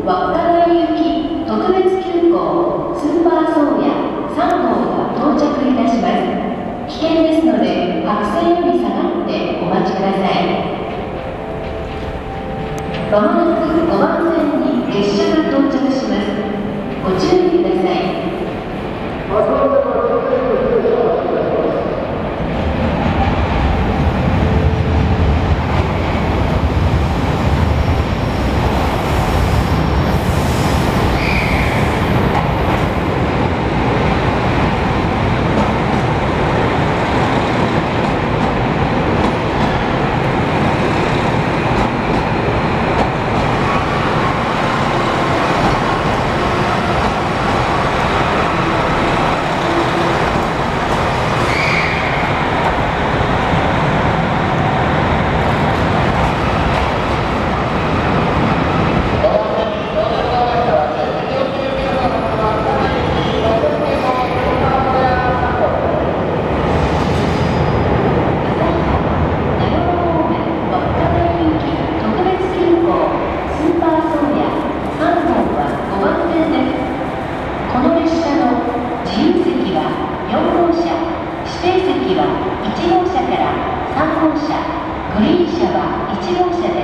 稚内行き特別急行スーパーソーヤ3号が到着いたします。危険ですので白線より下がってお待ちください。まもなく5番線に列車が到着します。ご注意ください。1号車から3号車、グリーン車は1号車